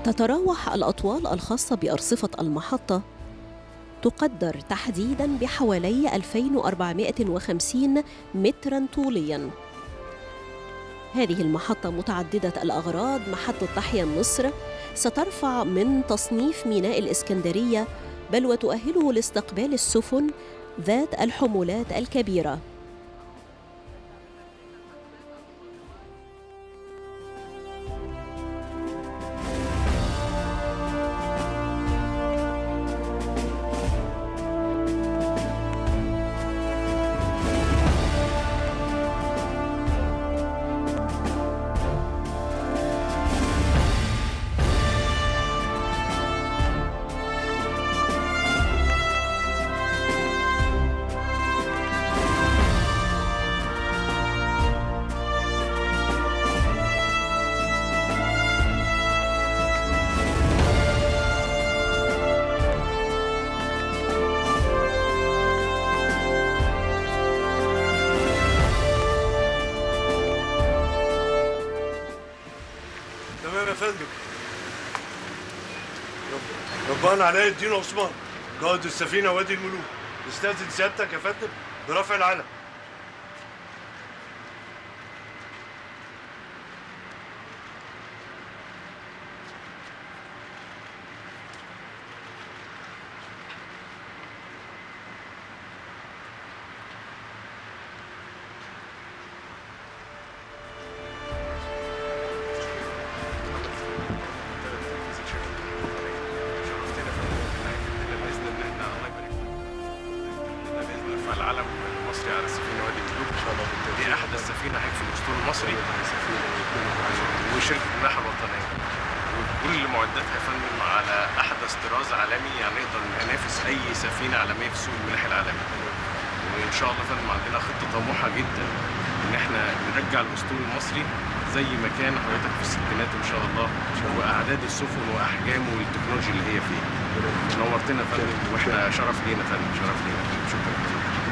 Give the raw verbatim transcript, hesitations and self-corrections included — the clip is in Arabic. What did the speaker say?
تتراوح الأطوال الخاصة بأرصفة المحطة تقدر تحديداً بحوالي ألفين وأربعمائة وخمسين متراً طولياً. هذه المحطة متعددة الأغراض محطة تحيا مصر سترفع من تصنيف ميناء الإسكندرية، بل وتؤهله لاستقبال السفن ذات الحمولات الكبيرة. تمام يا فندم. ربنا علاء الدين عثمان، قائد السفينة وادي الملوك، نستأذن سيادتك يا فندم برفع العلم. العلم المصري على سفينه وادي الملوك ان شاء الله. دي احدث سفينه هيك في الاسطول المصري وشركه الملاحه الوطنيه، وكل معداتها يا فندم على احدث طراز عالمي، يعني نقدر ننافس اي سفينه عالميه في سوق الملاحه العالمي. وان شاء الله يا فندم عندنا خطه طموحه جدا ان احنا نرجع الاسطول المصري زي ما كان حضرتك في الستينات ان شاء الله، واعداد السفن واحجامه والتكنولوجيا اللي هي فيه. نورتنا يا فندم، واحنا شرف لينا يا فندم، شرف لينا. شكرا.